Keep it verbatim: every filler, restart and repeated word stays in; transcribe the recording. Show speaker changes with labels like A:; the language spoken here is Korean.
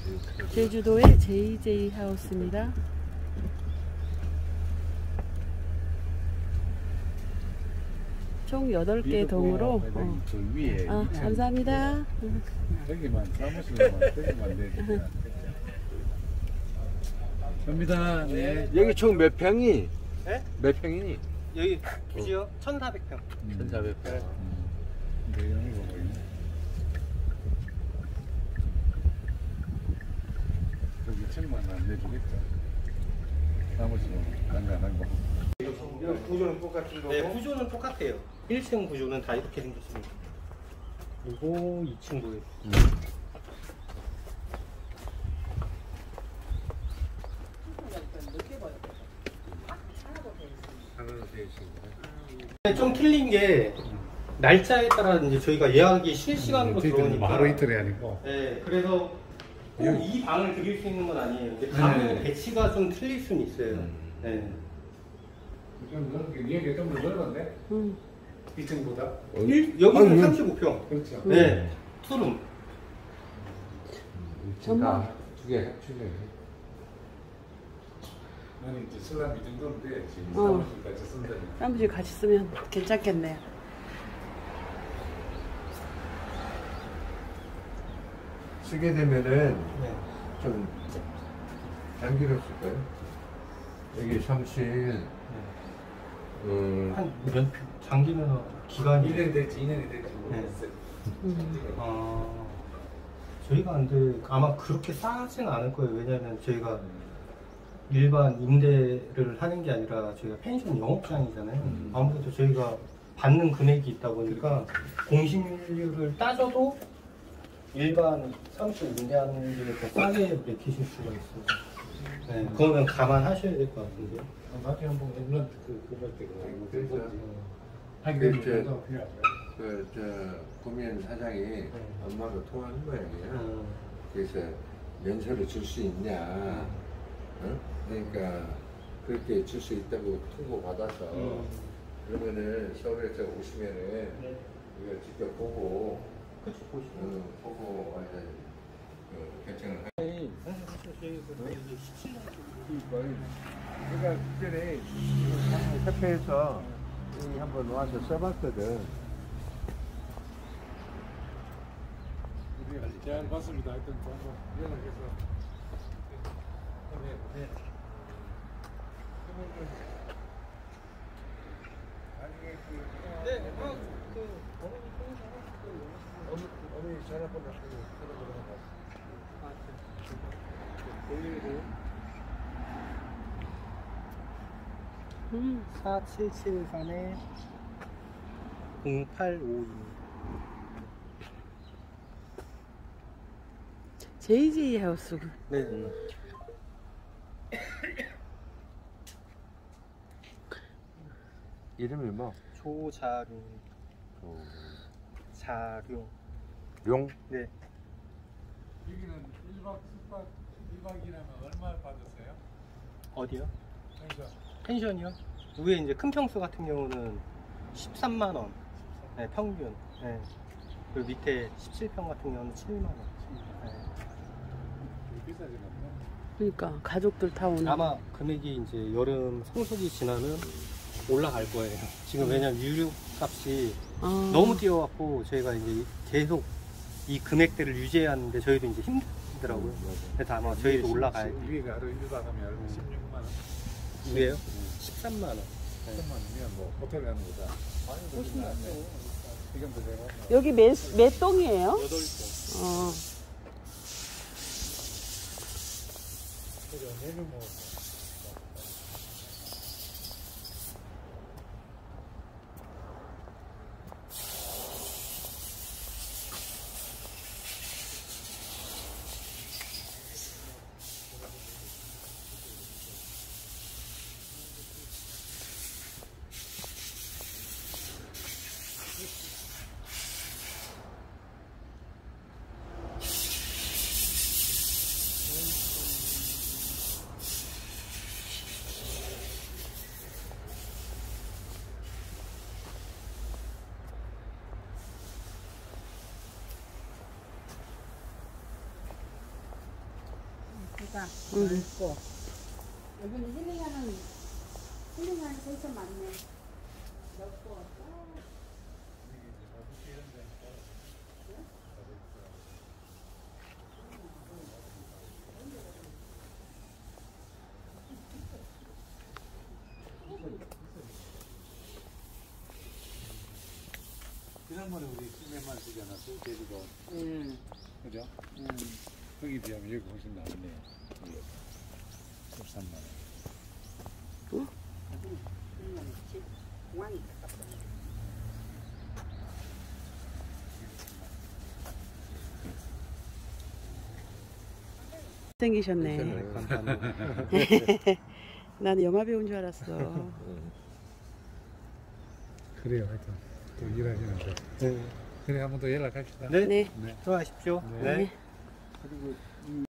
A: 제주도의 제이제이 하우스입니다. 총 여덟 개 동으로. 어. 아, 감사합니다.
B: 여기만 사무실만 여기만 되지. 갑니다. 네.
C: 여기 총 몇 평이?
D: 네?
C: 몇 평이니?
D: 여기 부지요? 천사백 평.
B: 음.
C: 천사백 평.
B: 음. 내용이 뭐 보이네. 여기 천만 안 내주겠다. 사무실은 간간한 거.
D: 구조는 똑같은 거고? 네, 구조는 똑같아요. 일 층 구조는 다 이렇게 생겼습니다. 그리고 이 층 구조. 음. 좀 틀린 게 날짜에 따라 이제 저희가 예약이 실시간으로 들어오니까
B: 하루 이틀이 아니고.
D: 네, 그래서 꼭 이 방을 드릴 수 있는 건 아니에요. 근데 방
B: 네.
D: 배치가 좀 틀릴 수는 있어요.
C: 음.
D: 네.
B: 좀 넓게, 여기 좀 더 넓은데?
A: 음.
B: 이 층보다?
D: 일, 여기는
C: 아니,
D: 삼십오 평.
B: 그렇죠.
D: 네, 투룸.
C: 제가 두개 합치네.
B: 나는 이제 슬람 이 정도인데 지금
A: 어.
B: 사무실까지 쓴다니까.
A: 사무실 같이 쓰면 괜찮겠네요.
C: 쓰게 되면은
D: 네.
C: 좀 장기롭을까요? 여기 사무실. 음,
D: 한몇 평? 장기면 기간이
B: 일 년 될지 이 년이 될지
D: 네.
B: 모르겠어요.
A: 음.
D: 아, 저희가 근데 아마 그렇게 싸지는 않을 거예요. 왜냐면 저희가 일반 임대를 하는 게 아니라 저희가 펜션 영업장이잖아요.
C: 음.
D: 아무래도 저희가 받는 금액이 있다 보니까 공시률을 따져도 일반 사무실 임대하는 게 더 싸게 매기실 수가 있어요. 네, 그거는 감안하셔야 될 것 같은데요.
B: 나중에 한번 랩런트 그 그럴 때 그거
C: 그래서
B: 하게
C: 그,
B: 되면
C: 저-
B: 더 필요하고요.
C: 그, 저, 구면 사장이 엄마로 통화한 모양이야.
D: 음,
C: 그래서 연설을 줄 수 있냐. 어? 그러니까 그렇게 줄 수 있다고 통보 받아서
D: 음.
C: 그러면은 서울에서 오시면은
D: 네.
C: 이거 직접 보고
D: 그치, 보시죠.
C: 어, 보고 와서 그 결정을 하. 그러니까 그전에 협회에서 한번 와서 써봤거든.
B: 우리 잘 봤습니다. 하여튼 또 한번 연락해서. 네. 네. 나중에 그
D: 네, 어, 그,
C: 어머니, 어머니 전화번호 전화번호
A: 음.
D: 사칠칠삼에 공팔오이.
A: 제이제이 하우스.
D: 네.
C: 이름이 뭐?
D: 조자룡.
C: 조...
D: 자룡.
C: 룡?
D: 네.
B: 여기는 일 박 숙박 일 박이라면 얼마 받으세요?
D: 어디요?
B: 펜션.
D: 펜션이요? 위에 이제 큰 평수 같은 경우는 십삼만 원. 네, 평균. 네. 그리고 밑에 십칠 평 같은 경우는 칠만 원. 네.
B: 되게 비싸진 않나?
A: 그러니까 가족들 다 오는.
D: 아마 금액이 이제 여름 성수기 지나면 올라갈 거예요. 지금 왜냐면 유류 값이
A: 아.
D: 너무 뛰어갖고 저희가 이제 계속 이 금액대를 유지해야 하는데 저희도 이제 힘들더라고요. 그래서 아마 저희도 올라가야 돼요.
B: 위에가 하루 일 박 하면 얼마? 십육만 원?
D: 위에요? 십삼만 원.
B: 십삼만 원이면 뭐 호텔 가는 거다. 아니, 훨씬 낫네. 지금도 내가
A: 여기 몇, 몇 동이에요?
D: 여덟 동.
A: 어.
B: 그죠? 내년 뭐
E: 넓다.
A: 응.
E: 넓고. 여기는 힐링하는, 힐링하는 센터 많네. 넓고.
B: 지난번에 우리 십몇만 쓰잖아, 제주도.
A: 음.
B: 그죠?
A: 음.
B: 거기 비하면 여기 훨씬 낫네요. 여기 십삼만 원.
E: 공항이
A: 생기셨네.
D: 감사합니다.
A: 나는 영화 배우인 줄 알았어.
B: 그래요, 하여튼. 또 일하시는데.
D: 네.
B: 그래, 한번 더 연락합시다.
D: 네.
A: 네.
B: 네.
D: 수고하십시오.
B: 네.
D: 네.
B: 그리고